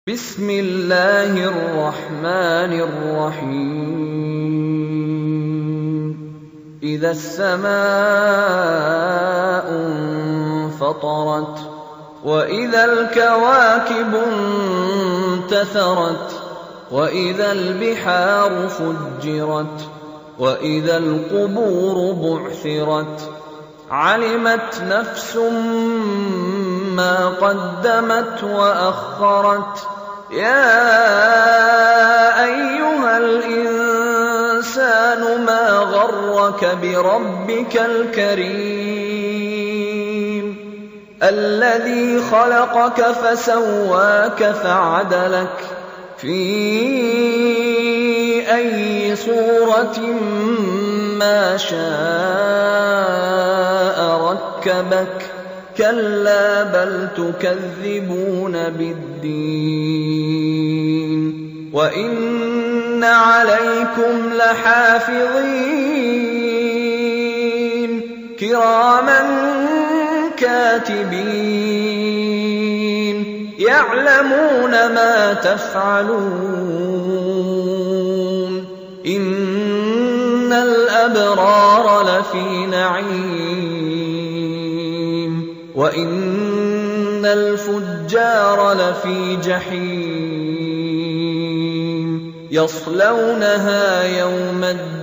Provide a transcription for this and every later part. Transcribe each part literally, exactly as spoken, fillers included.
بسم الله الرحمن الرحيم إذا السماء انفطرت وإذا الكواكب انتثرت وإذا البحار فجرت وإذا القبور بعثرت علمت نفس ما قدمت وأخرت يا أيها الإنسان ما غرك بربك الكريم الذي خلقك فسواك فعدلك في أي صورة ما شاء ركبك كلا بل تكذبون بالدين وإن عليكم لحافظين كراما كاتبين يعلمون ما تفعلون إن الأبرار لفي نعيم وإن الفجار لفي جحيم يصلونها يوم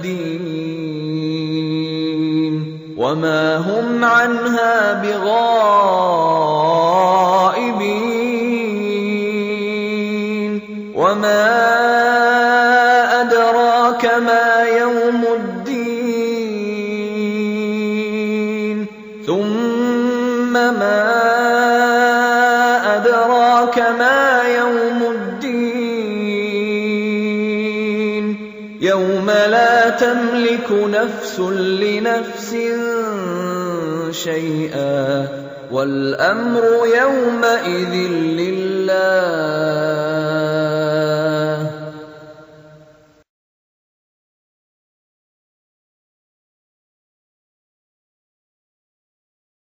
الدين وما هم عنها بغائبين وما أدراك ما يوم الدين ثم ما أدراك ما يوم الدين يوم لا تملك نفس لنفس شيئا والأمر يومئذ لله